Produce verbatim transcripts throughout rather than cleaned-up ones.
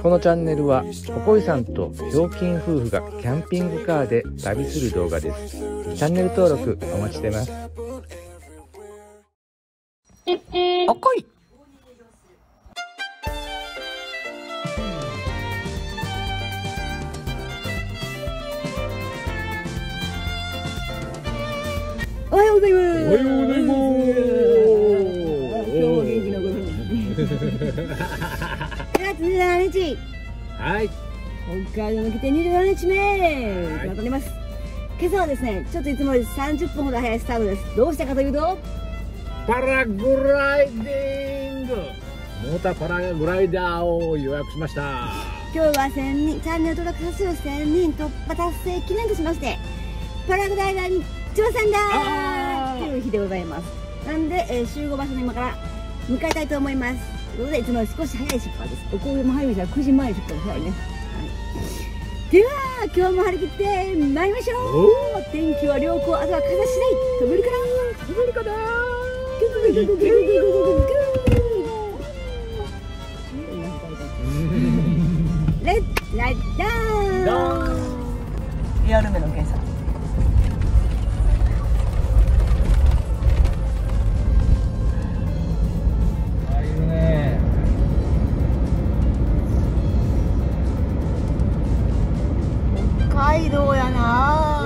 このチャンネルはおこいさんとひょうきん夫婦がキャンピングカーで旅する動画です。チャンネル登録お待ちしてます。 おこい。 おはようございます。 おはようございます。 今日も元気のご夫婦。しがつにじゅうななにち。 はい。 北海道に来てにじゅうななにちめ。となっております。今朝はですね、ちょっといつもよりさんじゅっぷんほど早いスタートです。どうしたかというと、 パラグライディング。モーターパラグライダーを予約しました。 今日はせんにん、チャンネル登録者数せんにん突破達成記念としまして、パラグライダーに挑戦だーという日でございます。なんで、えー、集合場所の今から向かいたいと思います。ということで、いつもより少し早い出発です。おこげも早いですが、くじまえ出発早いね。はい、では、今日も張り切って参りましょう。天気は良好、あとは風次第。飛べるかな飛べるかなグググググググググググレッツライダーン。リアルめの計算。北海道やな。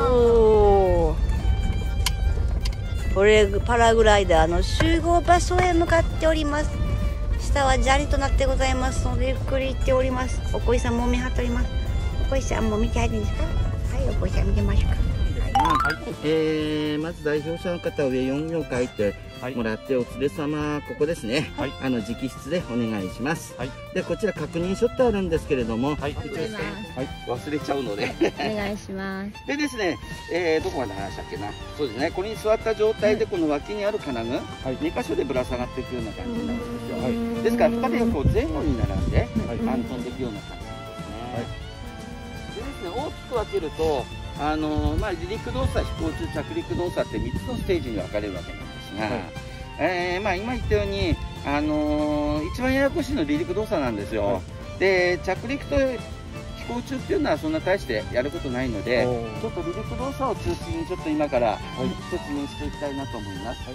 これパラグライダーの集合場所へ向かっております。下は砂利となってございますのでゆっくり行っております。おこいさんも見張っております。おこいさんも見てはるんですか。はい、おこいさん見てましょうか。 はい、えー、まず代表者の方上よん行書いてもらって、はい、お連れ様ここですね、はい、あの直筆でお願いします、はい、でこちら確認書ってあるんですけれども、はい、はい、忘れちゃうのでお願いします。 でですね、えー、どこまで話したっけな。そうですね、これに座った状態でこの脇にある金具、はい、に箇所でぶら下がっていくような感じになるんですよ、はい、ですからふたりがこう前後に並んで、はい、安頓できるような感じですね、はい、でですね、大きく分けるとあのー、まあ、離陸動作、飛行中、着陸動作ってみっつのステージに分かれるわけなんですが、はい、えー、まあ、今言ったように、あのー、一番ややこしいのは離陸動作なんですよ、はい、で着陸と飛行中っていうのはそんな大してやることないので、ちょっと離陸動作を中心にちょっと今から説明していきたいなと思います。はい、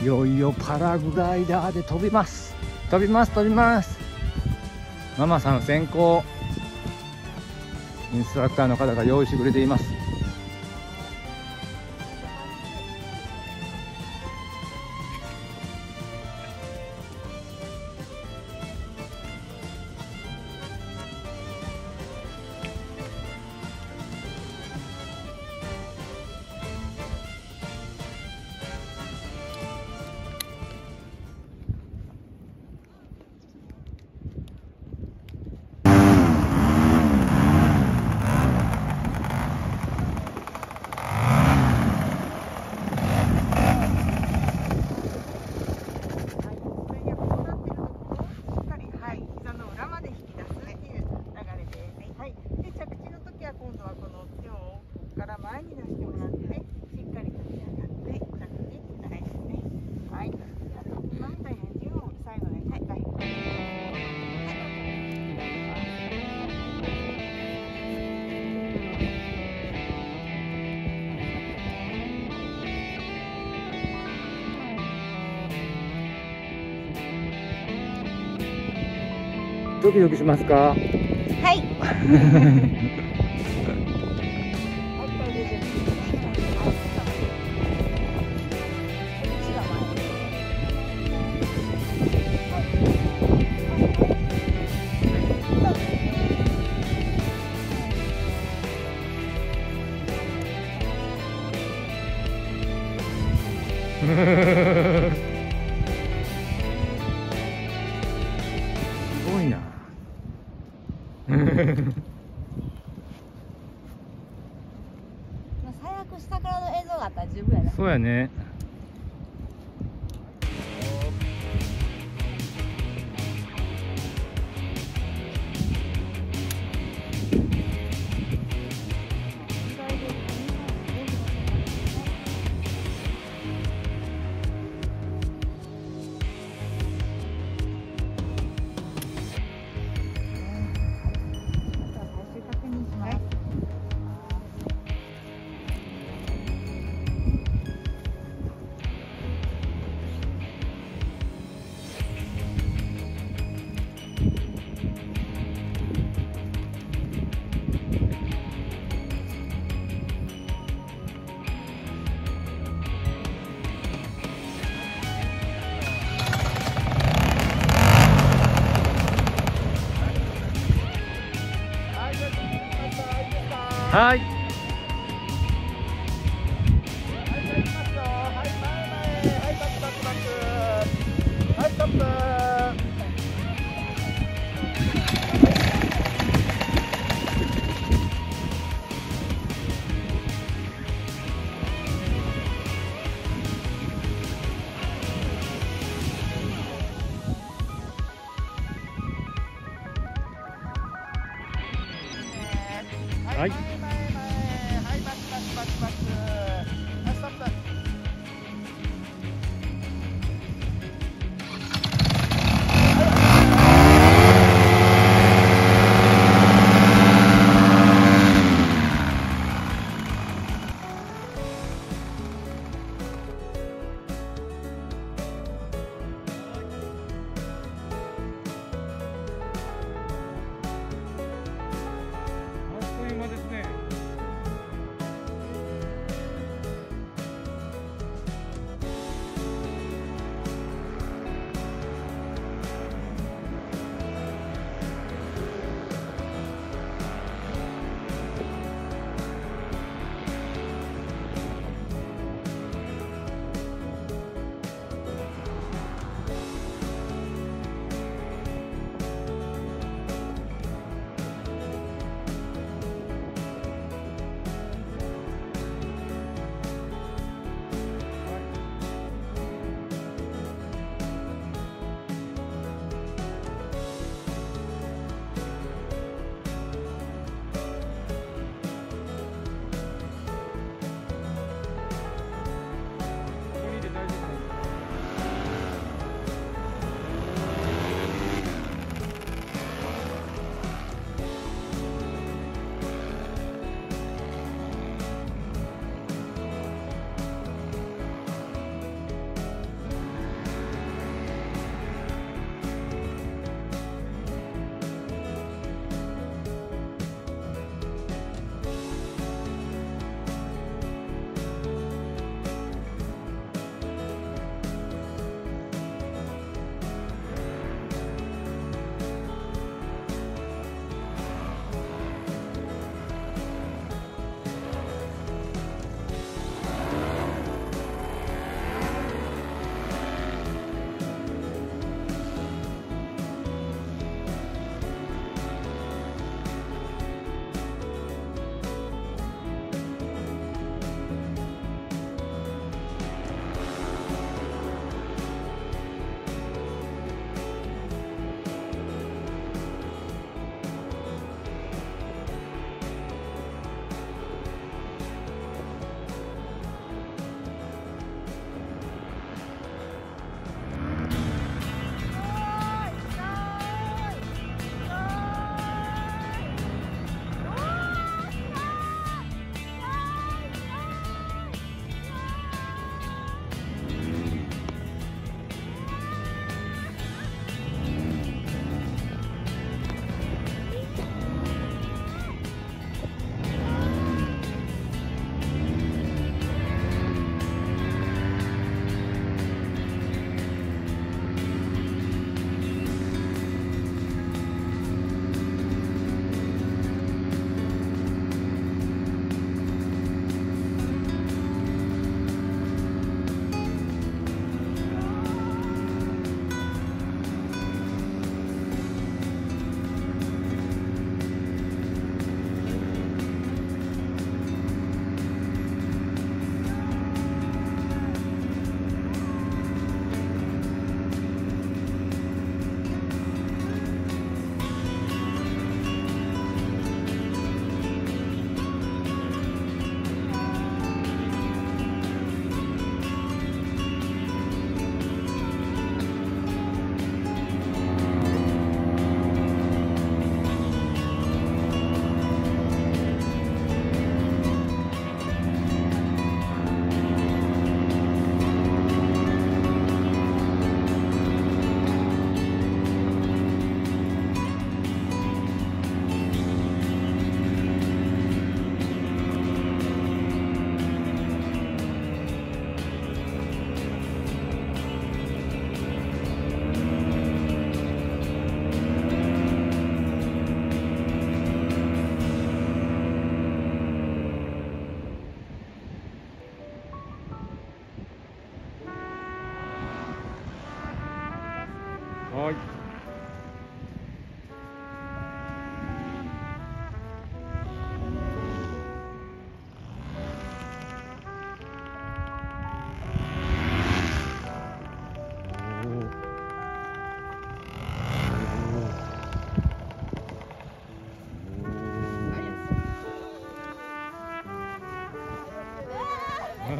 いよいよパラグライダーで飛びます飛びます飛びます。ママさん先行、インストラクターの方が用意してくれています。 前に出してもらって、しっかりと立ち上がって、楽に長いですね。はい。今みたいなエンジンを最後に、はい、はい。 ドキドキしますか？ はい。 すごいな。 最悪下からの映像があったら十分やな。 そうやね。 はい。はい。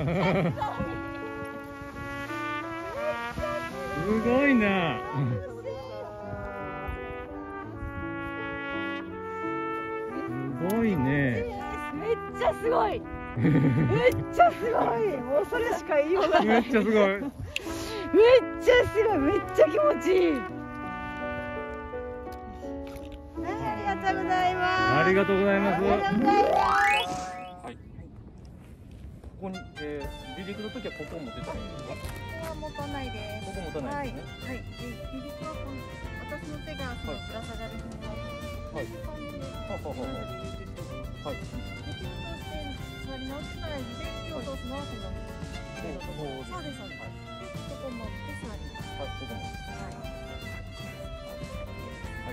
すごいな。すごいね。 めっちゃすごい。めっちゃすごい。もうそれしか言いようがない。 めっちゃすごい。 めっちゃすごい。めっちゃ気持ちいい。ありがとうございます。 ありがとうございます。 ありがとうございます。 はい。ここに、えー、離陸の時はここを持ってたらいいんですか？ ここは持たないです。 ここ持たないですね。 はい。はい。で、離陸はこの私の手がそのぶら下がる紐をはい。 こういう感じではははは。はい。 で、火を通して座り直しないで火を通すのはこのそうですそうです。で、ここ持って座ります。 はい、ここも。 はい。 はい。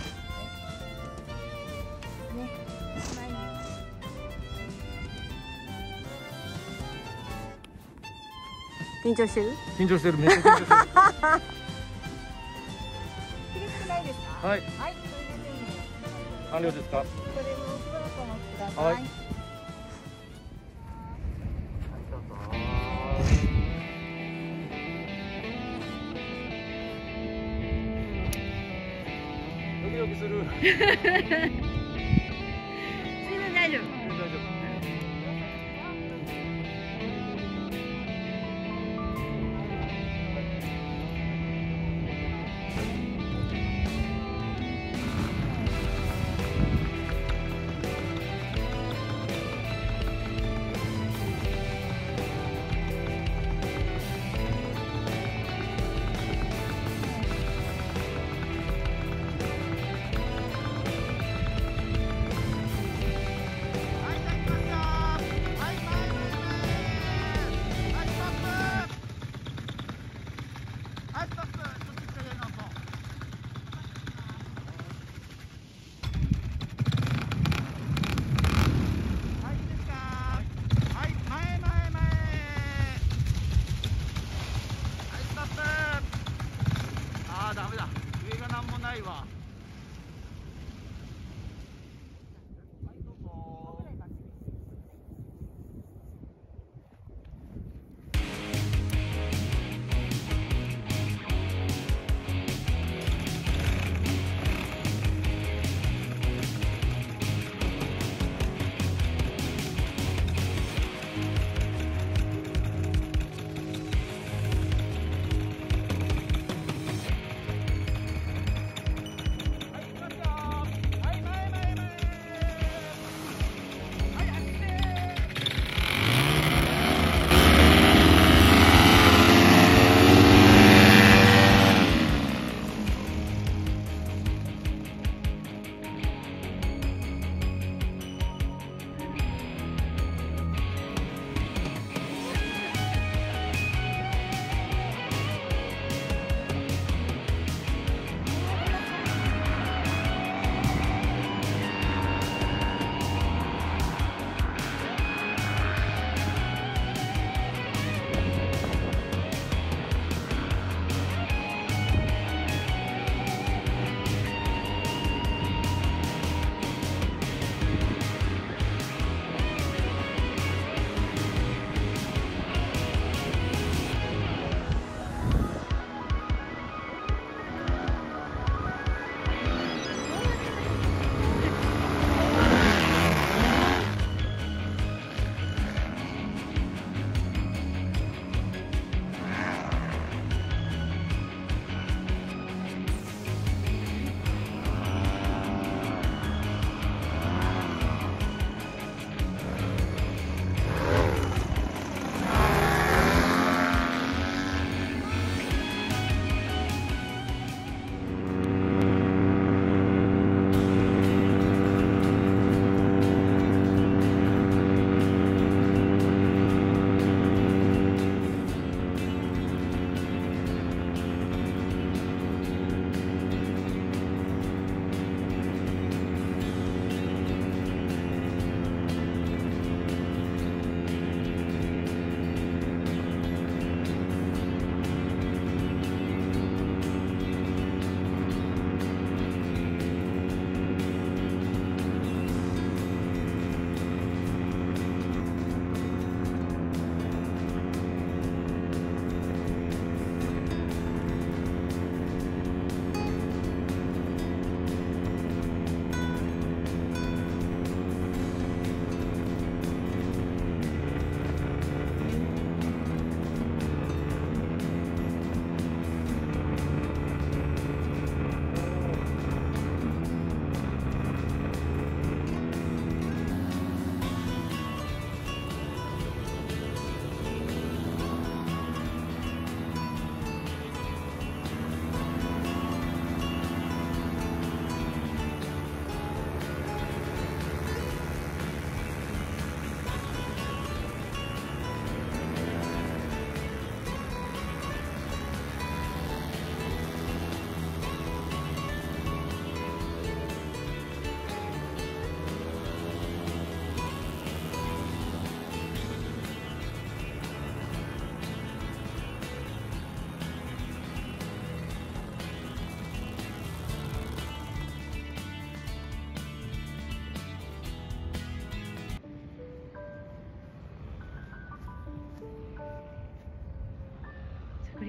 ね、前に。緊張してる？ 緊張してる。めっちゃ緊張してる。 厳しくないですか？ はい。 はい、それでね。 完了ですか？ それをしばらくお待ちください。 はい。ドキドキする。 全然大丈夫。 大丈夫。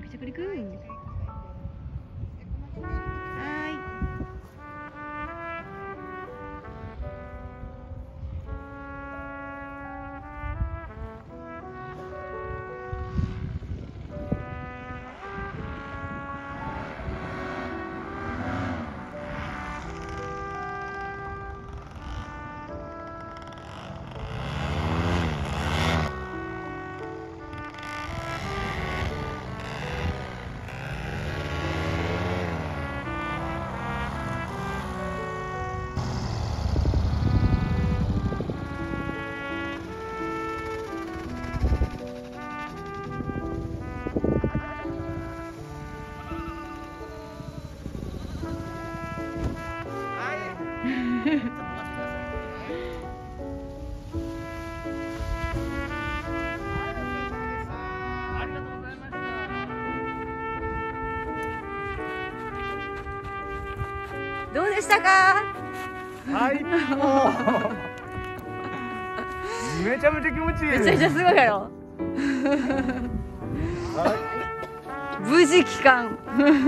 着着陸。はーい。どうでしたか？ 最高。めちゃめちゃ気持ちいい。 めちゃめちゃすごいやろ。無事帰還。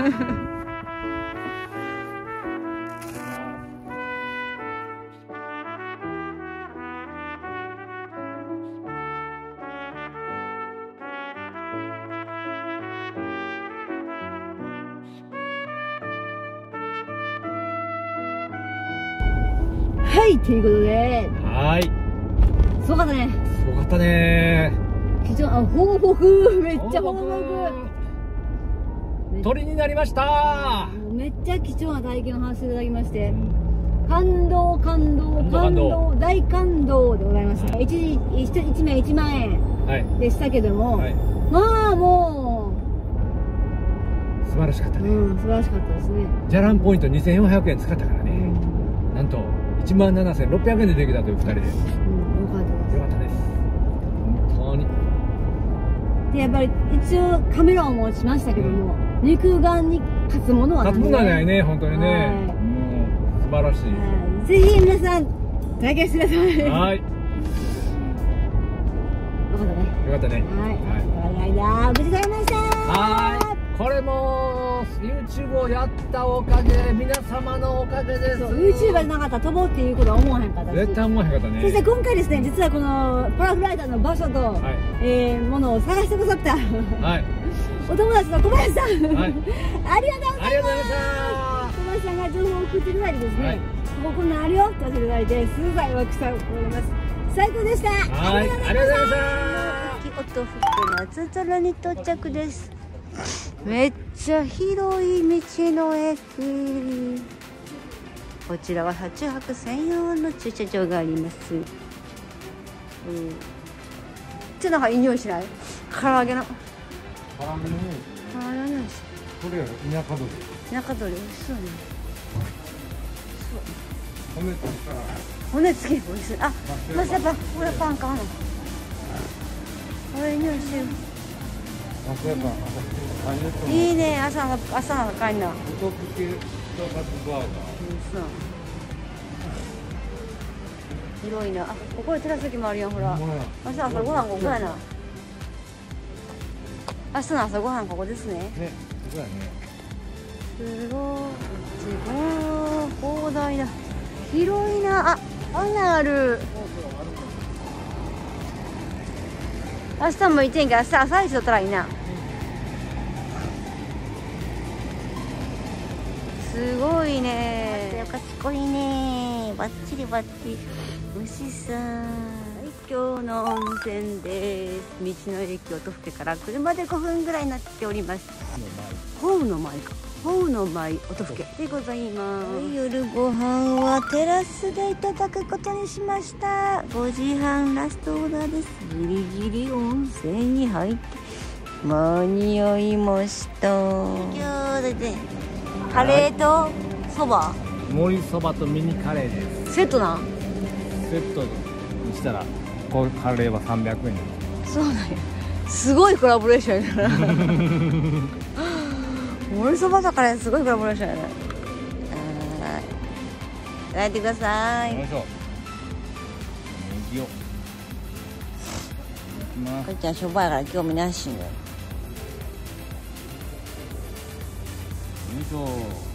はい、ということで、 はい。 すごかったね。 すごかったね。 非常に、あ、報告、めっちゃ報告。 鳥になりました。 めっちゃ貴重な体験を話していただきまして、感動、感動、感動、大感動でございました。一時、一一名いちまんえんでしたけども、はい、まあもう素晴らしかったね。 うん、素晴らしかったですね。 じゃらんポイントにせんよんひゃくえん使ったからね。うん、なんといちまんななせんろっぴゃくえんでできたというふたりで。うん、よかったです。 よかったです。本当に。 で、やっぱり一応カメラを持ちましたけども、うん、肉眼に勝つものは勝つものはないね、本当にね。はい、もう素晴らしい。 ぜひ皆さん体験してください。 はい。 よかったね。 よかったね。 はい。はい。無事されました。 はい。これも YouTube をやったおかげ、皆様のおかげです。 YouTuber じゃなかったら飛ぼうっていうことは思わへんかったし。 絶対思わへんかったね。 そして今回ですね、実はこのパラグライダーの場所と、はい、えー、ものを探してくださった。はい。お友達の小林さん、はい、ありがとうございます。ありがとうございました。小林さんが情報を送っていただいてですね、はい、ここんなんあるよって教えていただいて、すごいワクワクしております。最高でした。 はい、ありがとうございました。 音吹く夏空に到着です。めっちゃ広い道の駅。こちらは車中泊専用の駐車場があります。うん、ちょっとなんかいい匂いしない？唐揚げの。 唐揚げの匂い。 唐揚げの匂い。 これやろ、田舎鶏。 田舎鶏美味しそうね。 骨付きから。 骨付き美味しい。あ、まさかこれパン買うの。これ匂いしてる。いいね、朝の朝の高いな。広いな。あ、ここでテラス席もあるやん、ほら。明日朝ごはんここやな。明日の朝ごはんここですね。ね、ここやね。すごい、すごい広大な。広いな。あ、あんなんある。明日もいてんけど、明日朝一だったらいいな。すごいね。賢いね。バッチリバッチリ。牛さん。今日の温泉です。道の駅音更から車でごふんぐらいになっております。ホウの舞か。ホウの舞音更でございます。夜ご飯はテラスでいただくことにしました。ごじはんラストオーダーです。ギリギリ温泉に入って間に合いました。今日でカレーとそば。 盛りそばとミニカレーです。 セットなん。 セットにしたらこうカレーはさんびゃくえん。 そうなんや。すごいコラボレーションやな。盛りそばとカレーすごいコラボレーションやな。はい。いただいてください。よいしょ。ネギを。いきます。こっちはしょぼやから興味なしね。 しょ。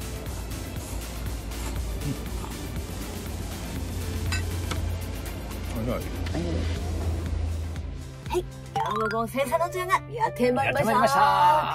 はい、山本生産の時間がやってまいりました。 やってまいりました。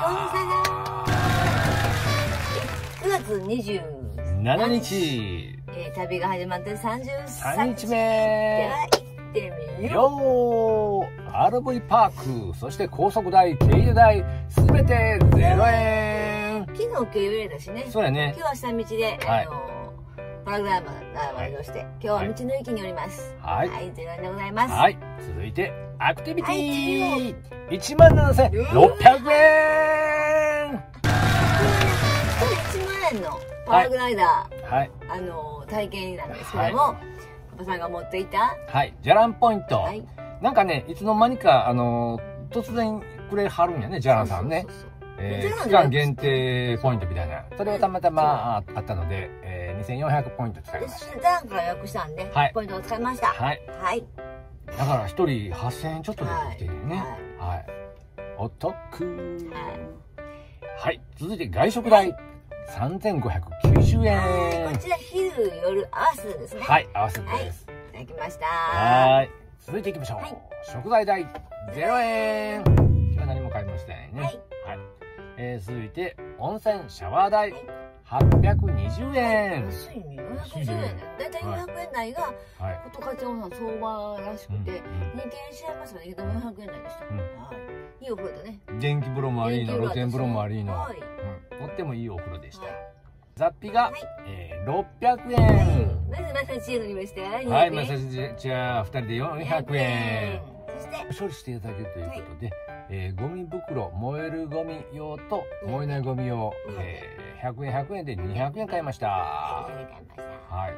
今日のくがつにじゅうしちにち、 えー、旅が始まってさんじゅうさんにちさんにちめ。 では行ってみよよー アールブイ パーク、そして高速代、経由代、すべてゼロえん。 う。昨日経由だしね。 そうやね。 今日は下道で、 はい、 あのパラグライダーまで移動して、はい、今日は道の駅におります。はい、はい、ゼロえんでございます。はい、 続いてアクティビティ、 はい、 いちまんななせんろっぴゃくえん。いちまんえんのパラグライダー、 はい、 あの体験なんですけども、はい、パパさんが持っていた、 はい、じゃらんポイント、はい、なんかね、いつの間にかあの突然くれはるんやね、じゃらんさんね。期間限定ポイントみたいな、それをたまたまあったので、えー、にせんよんひゃくポイント使いました。 じゃらんから予約したんで、はい、ポイントを使いました。はい、はい、 だから一人はっせんえんちょっとでできてるね。はい、はい、お得。はい、はい、続いて外食代、はい、さんぜんごひゃくきゅうじゅうえん。 こちら昼夜合わせですね。 はい、合わせです。 はい、いただきました。 はい、続いていきましょう。はい、食材代ゼロえん。今日は何も買いましたね。はい、はい、えー、続いて温泉シャワー代はっぴゃくにじゅうえん。 安いね、よんひゃくにじゅうえん。だいたいよんひゃくえん台がことかちゃんさん相場らしくて、人気しちゃいますよね。でもよんひゃくえん台でした。はい、いいお風呂だね。 電気風呂もありの、露天風呂もありの、とってもいいお風呂でした。雑費がろっぴゃくえん。 まずマッサージチェア乗りました。 はい、マッサージチェアふたりでよんひゃくえん。そして処理していただけるということで、えー、ゴミ袋、燃えるゴミ用と燃えないゴミ用、えー、ひゃくえんひゃくえんでにひゃくえん買いました。はい、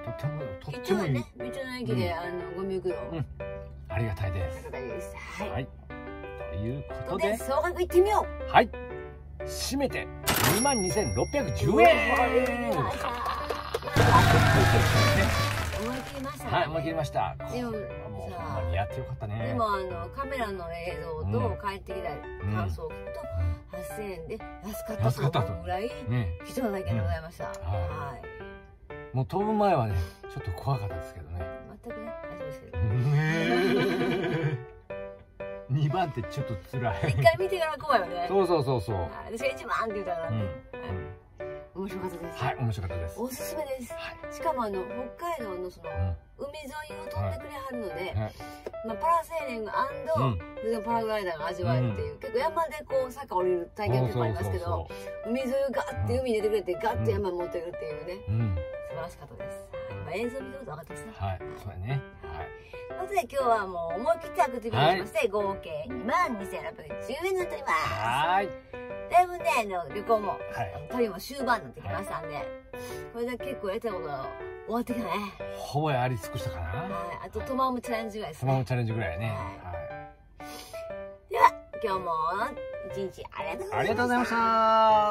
とってもとってもいい。 道の駅であのゴミ袋、 ありがたいです。はい、ということで総額いってみよう。はい、締めてにまんにせんろっぴゃくじゅうえん。 思い切りましたね。 はい、思い切りました。 でももうほんまにやってよかったね。 でもあのカメラの映像と帰ってきた感想を聞くとはっせんえんで安かったと思うぐらい貴重な体験でございました。はい。もう飛ぶ前はねちょっと怖かったですけどね。 全くね大丈夫ですけど。 にばんってちょっと辛い。 一回見てから怖いよね。 そうそうそうそう。 私がいちばんって言ったからね。面白かったです。 はい、面白かったです。 おすすめです。しかもあの北海道のその海沿いを飛んでくれはるので、まあパラセーリング&パラグライダーが味わえるっていう、結構山でこう坂降りる体験とかありますけど、海沿いをガッて海に出てくれてガッて山に持ってくるっていうね、素晴らしかったです。映像見ると分かってますね。はい、そうやね。はい。ということで今日はもう思い切ってアクティビティしまして、合計にまんにせんろっぴゃくじゅうえんになっております。はい。だいぶね、あの旅行も、旅も終盤になってきましたんで、これで結構やったことが終わってきたね。 ほぼやり尽くしたかな。はい。 あとトマムチャレンジぐらいですね。 トマムチャレンジぐらいね。はい。 では今日も一日ありがとうございました。 ありがとうございました。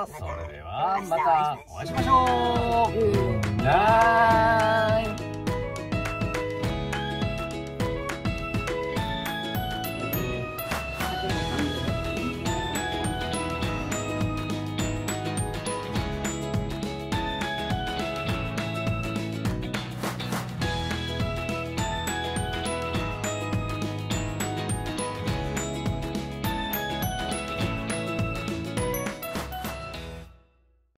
それではまたお会いしましょう。グッナイト。